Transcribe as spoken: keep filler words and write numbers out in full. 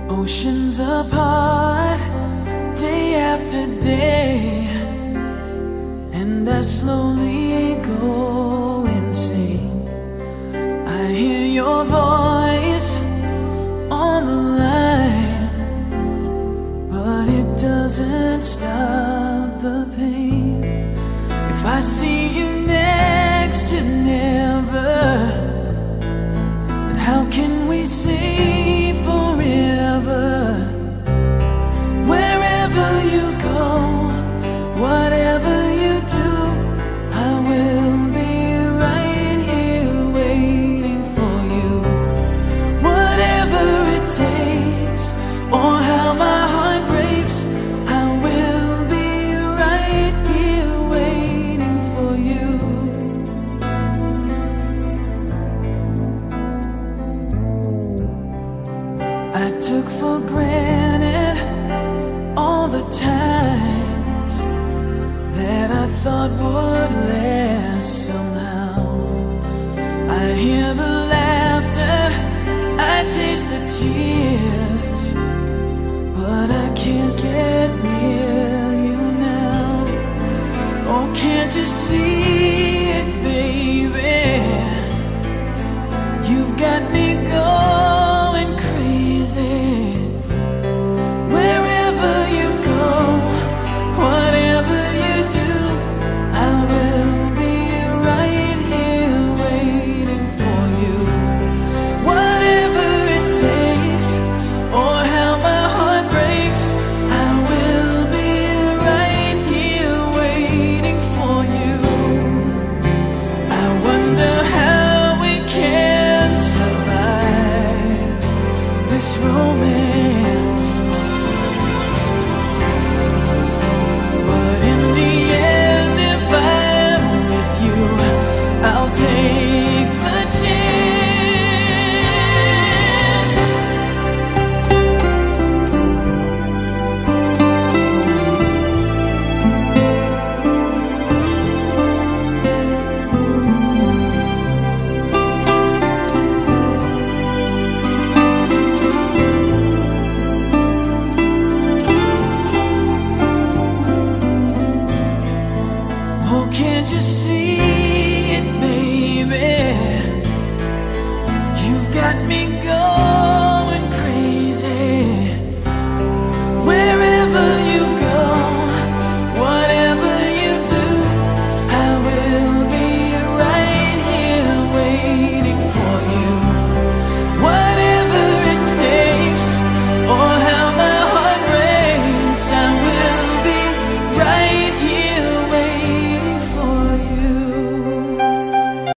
Oceans apart, day after day, and I slowly go insane. I hear your voice on the line, but it doesn't stop the pain. If I see you next to never, then how can we say forever? Wherever you go, whatever you do, I will be right here waiting for you. Whatever it takes, or how my heart breaks, I will be right here waiting for you. I took for granted all the times that I thought would last somehow. I hear the laughter, I taste the tears, but I can't get near you now. Oh, can't you see it, baby? You've got me going crazy. Wherever you go, whatever you do, I will be right here waiting for you. Whatever it takes, or how my heart breaks, I will be right here waiting for you. I wonder how we can survive this romance, but in the end, if I'm with you, I'll take the chance. Oh, can't you see it, baby? You've got me going